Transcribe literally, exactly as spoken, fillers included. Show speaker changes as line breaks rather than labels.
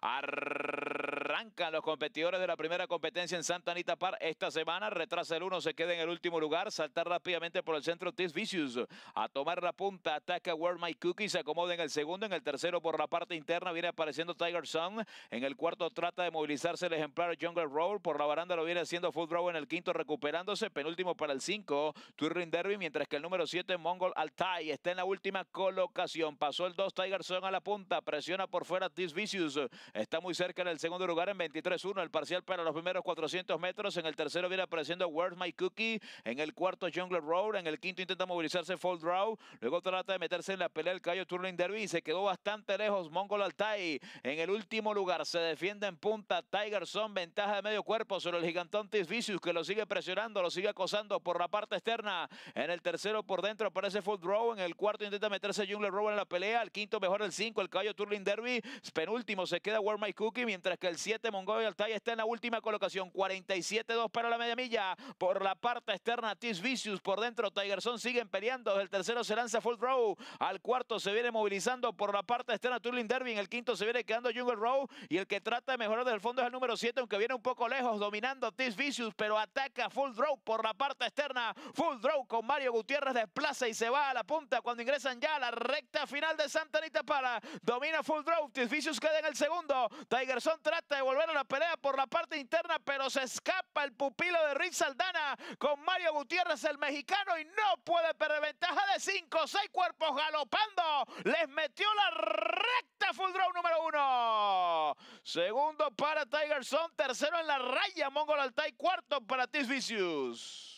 Arrancan los competidores de la primera competencia en Santa Anita Park esta semana. Retrasa el uno, se queda en el último lugar. Saltar rápidamente por el centro Tis Vicious. A tomar la punta, ataca Where My Cookie. Se acomoda en el segundo. En el tercero por la parte interna viene apareciendo Tiger Sun. En el cuarto trata de movilizarse el ejemplar Jungle Roll. Por la baranda lo viene haciendo Full Draw en el quinto, recuperándose. Penúltimo para el cinco, Twirling Derby. Mientras que el número siete, Mongol Altai, está en la última colocación. Pasó el dos, Tiger Sun a la punta. Presiona por fuera Tis Vicious. Está muy cerca en el segundo lugar en veintitrés uno. El parcial para los primeros cuatrocientos metros. En el tercero viene apareciendo Where's My Cookie. En el cuarto Jungle Road. En el quinto intenta movilizarse Full Draw. Luego trata de meterse en la pelea el caballo Twirling Derby. Y se quedó bastante lejos Mongol Altai. En el último lugar se defiende en punta Tiger Sun. Ventaja de medio cuerpo sobre el gigantón Tis Vicious, que lo sigue presionando, lo sigue acosando por la parte externa. En el tercero por dentro aparece Full Draw. En el cuarto intenta meterse Jungle Road en la pelea. El quinto mejor el cinco, el caballo Twirling Derby. Penúltimo se queda Where My Cookie, mientras que el siete Mongol Altai está en la última colocación. cuarenta y siete dos para la media milla. Por la parte externa Tis Vicious, por dentro Tiger Sun siguen peleando. El tercero se lanza Full Draw. Al cuarto se viene movilizando por la parte externa Twirling Derby. En el quinto se viene quedando Jungle Road. Y el que trata de mejorar desde el fondo es el número siete, aunque viene un poco lejos, dominando Tis Vicious, pero ataca Full Draw por la parte externa. Full Draw con Mario Gutiérrez, desplaza y se va a la punta cuando ingresan ya a la recta final de Santa Anita Park. Domina Full Draw, Tis Vicious queda en el segundo. Tiger Sun trata de volver a la pelea por la parte interna, pero se escapa el pupilo de Rick Saldana con Mario Gutiérrez, el mexicano, y no puede perder. Ventaja de cinco, seis cuerpos galopando. Les metió la recta Full Draw número uno. Segundo para Tiger Sun, tercero en la raya Mongol Altai, cuarto para Tis Vicious.